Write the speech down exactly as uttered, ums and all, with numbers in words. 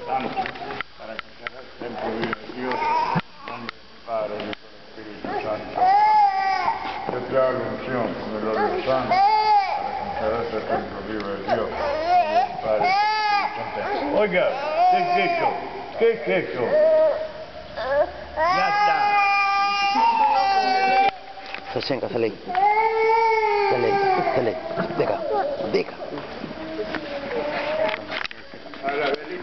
Santo, para que sea el templo vivo de Dios, en nombre del Padre, del Hijo y del Espíritu Santo. Yo te hago unción con el óleo santo, para conservar este templo vivo de Dios, en nombre del Padre, del Hijo y del Espíritu Santo. Oiga, ¿qué es eso? ¿Qué es eso? Ya está. Sosjenka, salí. Salí, salí. Deja, deja. A la velita.